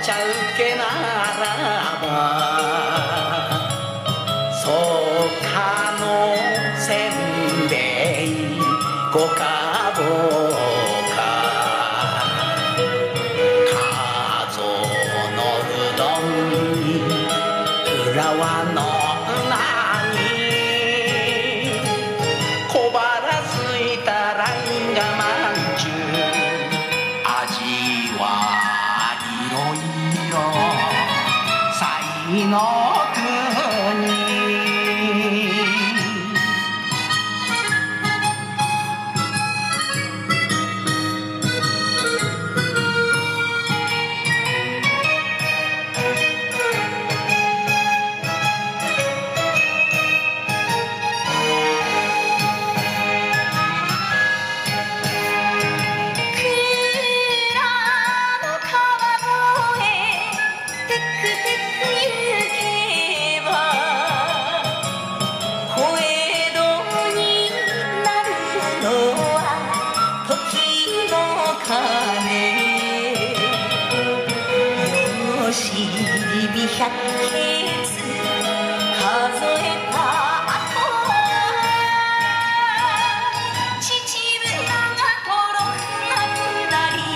茶受けならば草加のせんべいごかぼかかぞのうどんに浦和のなに小腹すいたらんがまんじゅう味はいろいろ彩の国百ケツ数えた後秩父長瀞船下り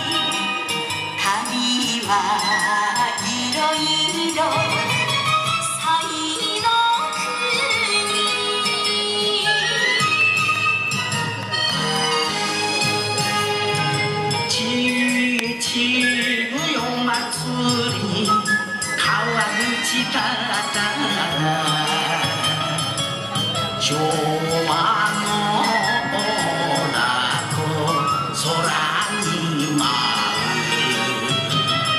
旅はいろいろ彩の国秩父夜祭り川口から昭和のだこ空に舞う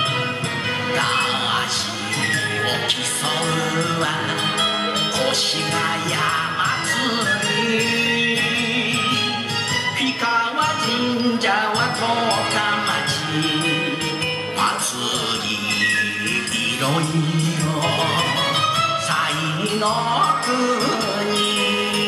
だしを競うは越谷祭り氷川神社は十日町祭りいろいろ彩の国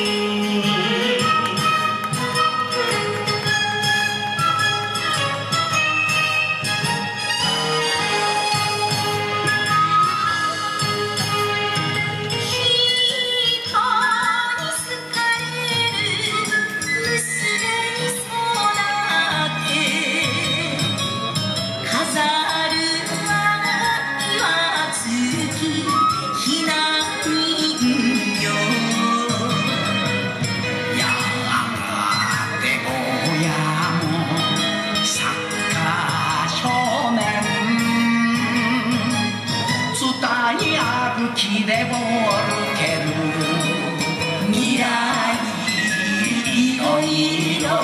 でぼるける未来いろいろ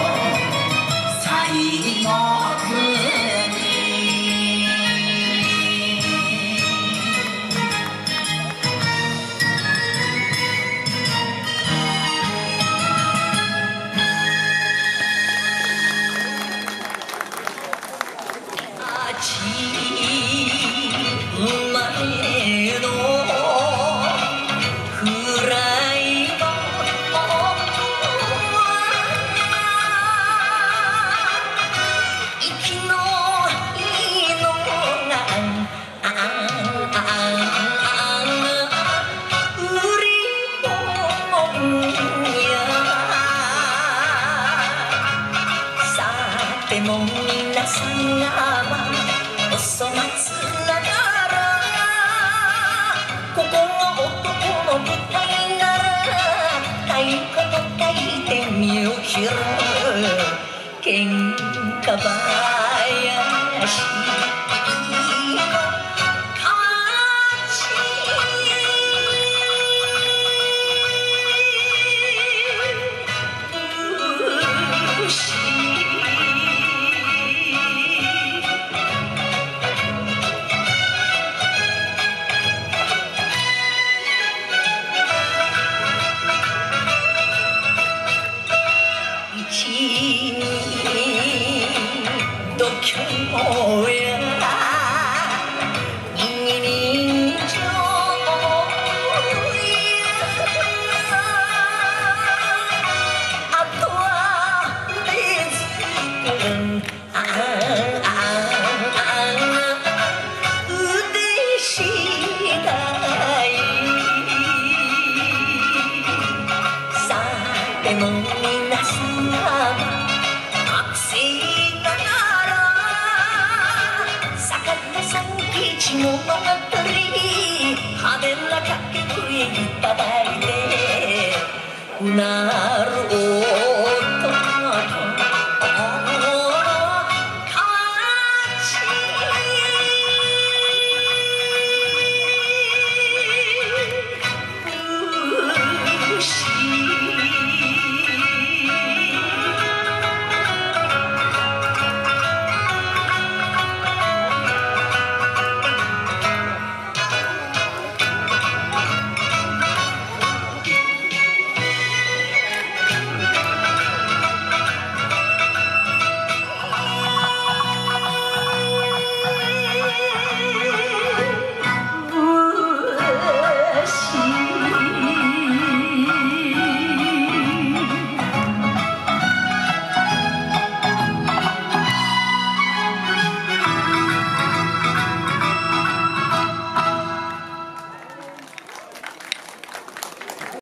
彩の国あち生まれのでも皆さんがお粗末ながらここが男の舞台なら太鼓と書いてみよひろ喧嘩林皆様学生ながら魚さん吉の回り派手な掛け声いただいてうなる